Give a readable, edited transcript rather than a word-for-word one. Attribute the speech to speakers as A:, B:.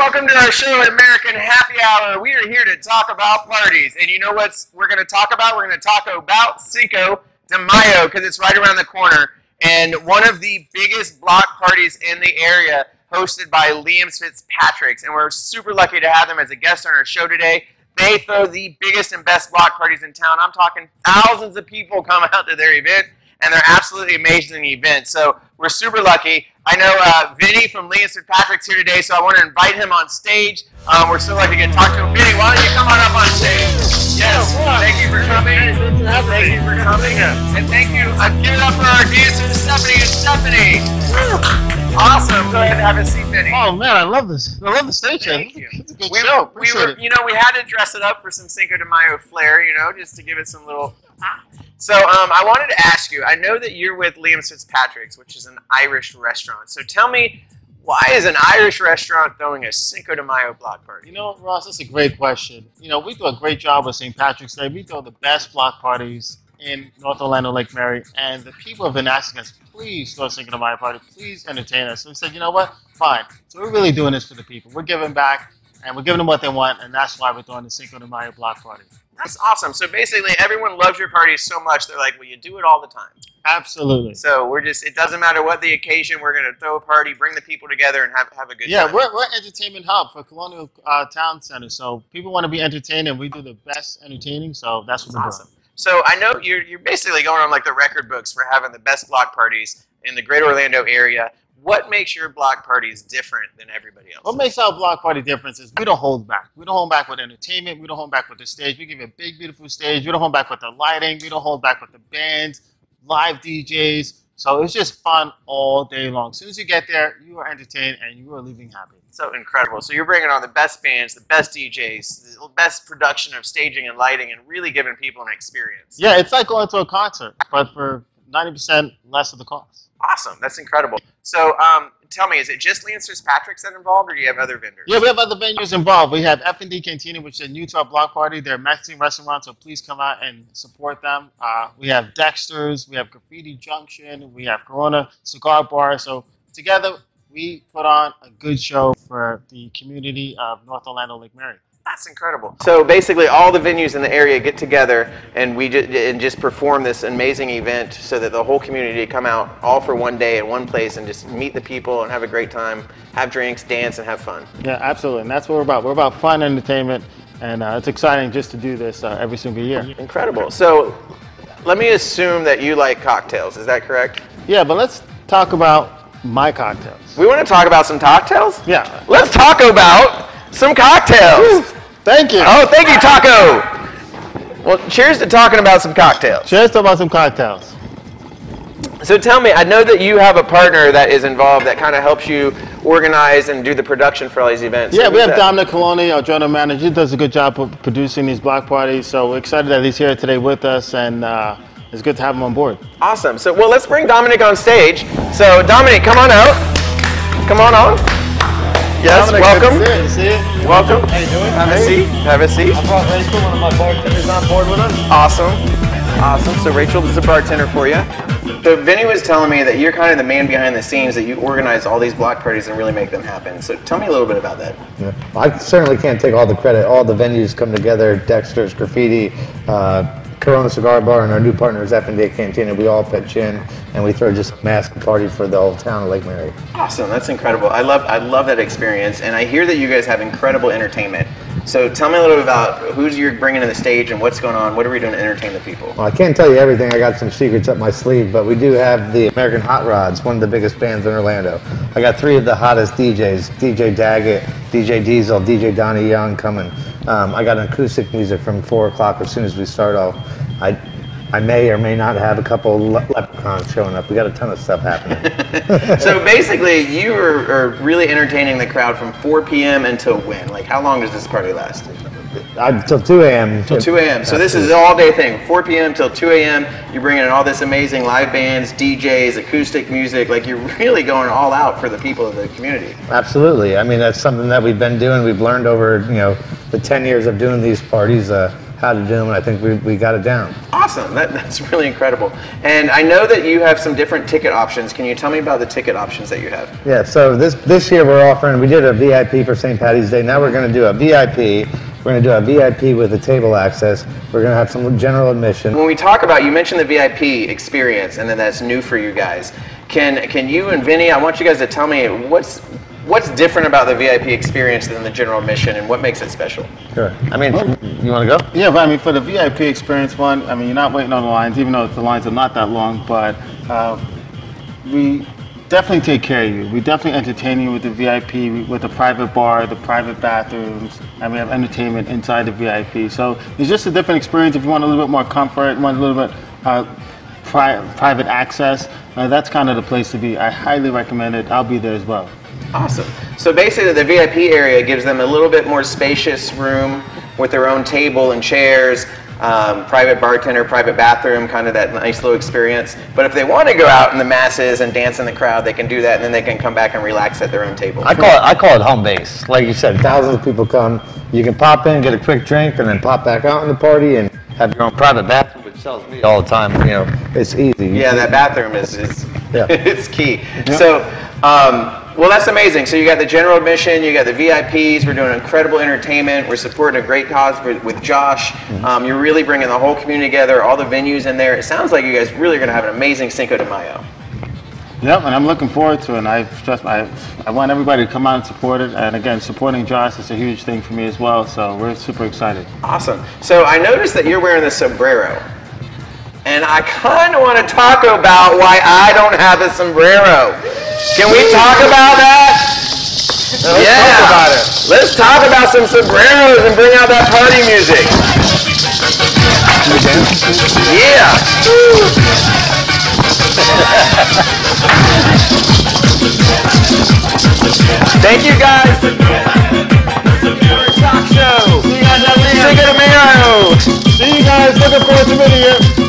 A: welcome to our show at American Happy Hour. We are here to talk about parties. And you know what we're going to talk about? We're going to talk about Cinco De Mayo because it's right around the corner. And one of the biggest block parties in the area hosted by Fitzpatrick. And we're super lucky to have them as a guest on our show today. They throw the biggest and best block parties in town. I'm talking thousands of people come out to their event. And they're absolutely amazing events. So we're super lucky. I know Vinny from Fitzpatrick's here today, so I want to invite him on stage. We're so lucky to get to talk to him. Vinny, why don't you come on up on stage? Yes, thank you for coming. Thank you for coming. And thank you. Give it up for our dancers, Stephanie and Stephanie. Awesome. Go ahead and have a seat, Vinny.
B: Oh man, I love this. I love the stage.
A: Thank you.
B: It's a good show.
A: We had to dress it up for some Cinco de Mayo flair, just to give it some little. So I wanted to ask you, I know that you're with Fitzpatrick's, which is an Irish restaurant. So tell me, why is an Irish restaurant throwing a Cinco de Mayo block party?
B: You know, Ross, that's a great question. We do a great job with St. Patrick's Day. We throw the best block parties in North Orlando, Lake Mary, and the people have been asking us, please throw a Cinco de Mayo party, please entertain us. So we said, you know what, fine. So we're really doing this for the people. We're giving back, and we're giving them what they want, and that's why we're throwing the Cinco de Mayo block party.
A: That's awesome. So basically, everyone loves your parties so much, they're like, well, you do it all the time.
B: Absolutely.
A: So it doesn't matter what the occasion, we're going to throw a party, bring the people together, and have a good time.
B: Yeah, we're entertainment hub for Colonial Town Center. So people want to be entertained, and we do the best entertaining, so that's what we're doing.
A: So I know you're basically going on like the record books for having the best block parties in the greater Orlando area. What makes your block parties different than everybody else?
B: What makes our block party difference is we don't hold back. We don't hold back with entertainment. We don't hold back with the stage. We give you a big, beautiful stage. We don't hold back with the lighting. We don't hold back with the bands, live DJs. So it's just fun all day long. As soon as you get there, you are entertained and you are leaving happy.
A: So incredible. So you're bringing on the best bands, the best DJs, the best production of staging and lighting, and really giving people an experience.
B: Yeah, it's like going to a concert, but for 90% less of the cost.
A: Awesome. That's incredible. So tell me, is it just Fitzpatrick's that involved, or do you have other vendors?
B: Yeah, we have other venues involved. We have F&D Cantina, which is new to our block party. They're a Mexican restaurant, so please come out and support them. We have Dexter's, we have Graffiti Junction, we have Corona Cigar Bar. So together, we put on a good show for the community of North Orlando, Lake Mary.
A: That's incredible. So basically, all the venues in the area get together and just perform this amazing event, so that the whole community come out all for one day in one place and just meet the people and have a great time, have drinks, dance, and have fun.
B: Yeah, absolutely, and that's what we're about. We're about fun entertainment, and it's exciting just to do this every single year.
A: Incredible. So let me assume that you like cocktails. Is that correct?
B: Yeah, but let's talk about my cocktails.
A: We want to talk about some cocktails?
B: Yeah.
A: Let's talk about some cocktails.
B: Woo. Thank you.
A: Oh, thank you, Taco. Well, cheers to talking about some cocktails.
B: Cheers to about some cocktails.
A: So tell me, I know that you have a partner that is involved that kind of helps you organize and do the production for all these events.
B: Yeah, we have Dominic Coloni, our general manager. He does a good job of producing these block parties. So we're excited that he's here today with us, and it's good to have him on board.
A: Awesome. So, well, let's bring Dominic on stage. So, Dominic, come on out. Come on on. Yes,
B: Dominic,
A: welcome.
B: Good to see you.
A: Welcome.
B: How you doing?
A: Have a seat. Have a seat.
B: I brought Rachel, one of my bartenders, on board with us.
A: Awesome. Awesome. So Rachel is a bartender for you. So Vinny was telling me that you're kind of the man behind the scenes, that you organize all these block parties and really make them happen. So tell me a little bit about that.
C: Yeah. I certainly can't take all the credit. All the venues come together, Dexter's, Graffiti, Corona Cigar Bar, and our new partners, F&D Cantina. We all pitch in, and we throw just a massive party for the whole town of Lake Mary.
A: Awesome. That's incredible. I love that experience, and I hear that you guys have incredible entertainment. So tell me a little bit about who's you're bringing to the stage and what's going on. What are we doing to entertain the people?
C: Well, I can't tell you everything. I got some secrets up my sleeve, but we do have the American Hot Rods, one of the biggest bands in Orlando. I got 3 of the hottest DJs, DJ Daggett, DJ Diesel, DJ Donnie Young coming. I got acoustic music from 4 o'clock as soon as we start off. I may or may not have a couple leprechauns showing up. We got a ton of stuff happening.
A: So basically, you are really entertaining the crowd from 4 p.m. until when? Like, how long does this party last?
C: Till 2 a.m.
A: Till 2 a.m. So this is an all-day thing, 4 p.m. till 2 a.m. You're bringing in all this amazing live bands, DJs, acoustic music. Like, you're really going all out for the people of the community.
C: Absolutely. I mean, that's something that we've been doing. We've learned over, the 10 years of doing these parties, how to do them, and I think we got it down.
A: Awesome. That's really incredible. And I know that you have some different ticket options. Can you tell me about the ticket options that you have?
C: Yeah, so this year we're offering, we did a VIP for St. Patty's Day. Now we're going to do a VIP. We're going to do a VIP with a table access. We're going to have some general admission.
A: When we talk about, you mentioned the VIP experience, and then that's new for you guys. Can you and Vinny, I want you guys to tell me what's different about the VIP experience than the general admission, and what makes it special?
C: Sure. I mean, you want to go?
B: Yeah, but I mean, for the VIP experience one, I mean, you're not waiting on the lines, even though the lines are not that long, but we definitely take care of you. We definitely entertain you with the VIP, with the private bar, the private bathrooms, and we have entertainment inside the VIP. So it's just a different experience. If you want a little bit more comfort, want a little bit private access, that's kind of the place to be. I highly recommend it. I'll be there as well.
A: Awesome. So basically the VIP area gives them a little bit more spacious room with their own table and chairs, private bartender, private bathroom, kind of that nice little experience. But if they want to go out in the masses and dance in the crowd, they can do that, and then they can come back and relax at their own table.
C: I call it home base. Like you said, thousands of people come. You can pop in, get a quick drink, and then pop back out in the party and have your own private bathroom, which sells me all the time. You know, it's easy.
A: Yeah, that bathroom is
C: yeah.
A: It's key.
B: Yeah.
A: So, well, that's amazing. So you got the general admission, you got the VIPs. We're doing incredible entertainment. We're supporting a great cause with Josh.
C: Mm-hmm.
A: You're really bringing the whole community together, all the venues in there. It sounds like you guys really are going to have an amazing Cinco de Mayo.
B: Yep, and I'm looking forward to it. And I want everybody to come out and support it. And again, supporting Josh is a huge thing for me as well. So we're super excited.
A: Awesome. So I noticed that you're wearing the sombrero. And I kind of want to talk about why I don't have a sombrero. Can we talk about that?
C: Let's talk about it.
A: Let's talk about some sombreros and bring out that party music. Yeah. Thank you guys. Talk show.
B: See you guys at
A: Cinco de Mayo.
B: See you guys. Looking forward to meeting you.